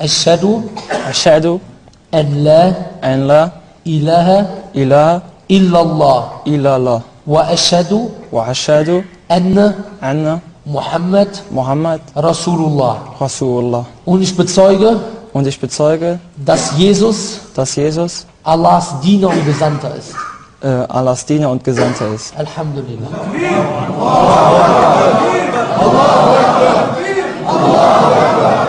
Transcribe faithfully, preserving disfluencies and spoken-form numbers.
Ashhadu Ashhadu an la an la ilaha ilaha illallah illallah wa ashhadu wa ashhadu anna anna Muhammad Muhammad Rasulullah. Rasulullah. Und ich bezeuge, Und ich bezeuge, dass Jesus dass Jesus Allahs Diener und Gesandter ist. äh, Allahs Diener und Gesandter ist. Alhamdulillah. Allah